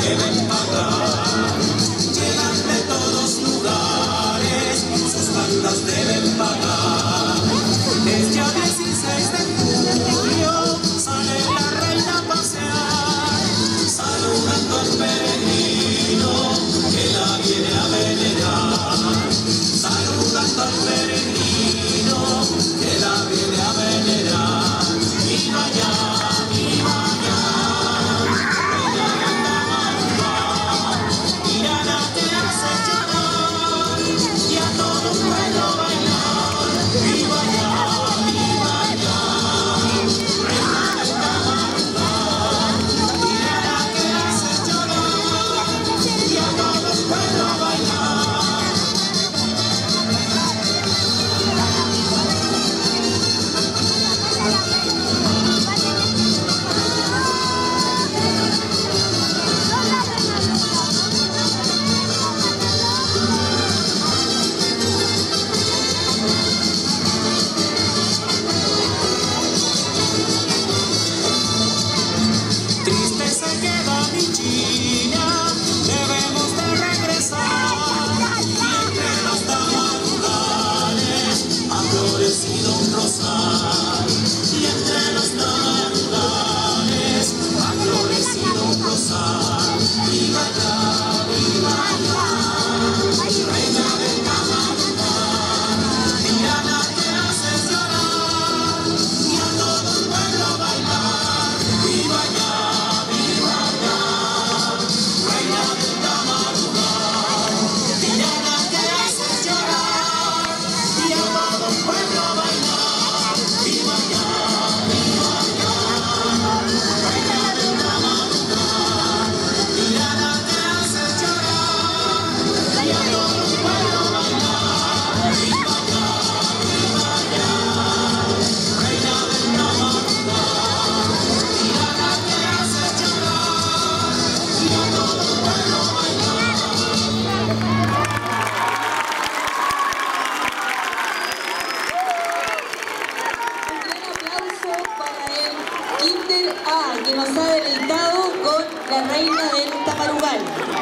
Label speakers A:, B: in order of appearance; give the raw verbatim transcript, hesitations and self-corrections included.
A: deben pagar. Llegan de todos lugares, sus bandas deben pagar. Es ya dieciséis de julio, sale la reina a pasear, saludando al peregrino que la viene a venerar. Saludando al peregrino que la viene a venerar. Viva ya, viva ya, reina de Tamarugá. Tirana te hace llorar y a todo pueblo bailar. Viva ya, viva ya, reina de Tamarugá. Tirana te hace llorar y a todo pueblo bailar. Triste se queda mi China, debemos de regresar. Y entre los tamarugales ha florecido un rosal. Y entre los tamarugales ha florecido un rosal. Viva ya, viva ya, reina del Tamarugá. Tirana te haces llorar y a todo el pueblo bailar. Viva ya, viva ya, reina del Tamarugá. Tirana te haces llorar y a todo el pueblo bailar. Viva ya, viva ya, reina del Tamarugá. Tirana te haces llorar y a todo el pueblo bailar. Viva ya, viva ya, reina del Tamarugá. Tirana te haces llorar y a todo el pueblo bailar.
B: Un gran aplauso para el Kinder A, que nos ha deleitado con la reina del Tamarugal.